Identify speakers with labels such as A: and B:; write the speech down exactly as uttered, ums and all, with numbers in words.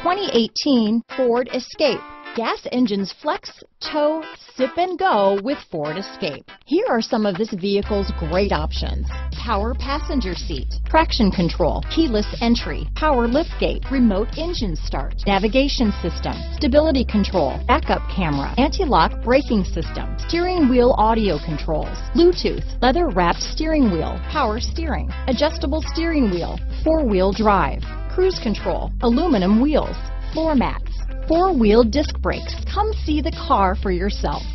A: twenty eighteen Ford Escape. Gas engines flex, tow, sip and go with Ford Escape. Here are some of this vehicle's great options: power passenger seat, traction control, keyless entry, power liftgate, remote engine start, navigation system, stability control, backup camera, anti-lock braking system, steering wheel audio controls, Bluetooth, leather wrapped steering wheel, power steering, adjustable steering wheel, four-wheel drive, cruise control, aluminum wheels, floor mats, four-wheel disc brakes. Come see the car for yourself.